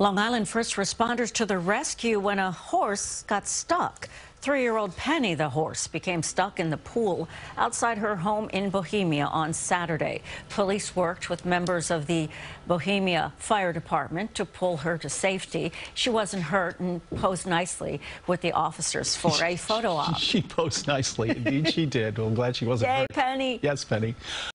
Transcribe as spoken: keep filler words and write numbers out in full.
Long Island first responders to the rescue when a horse got stuck. Three-year-old Penny, the horse, became stuck in the pool outside her home in Bohemia on Saturday. Police worked with members of the Bohemia Fire Department to pull her to safety. She wasn't hurt and posed nicely with the officers for a photo op. She posed nicely. Indeed, she did. Well, I'm glad she wasn't Yay, hurt. Penny. Yes, Penny.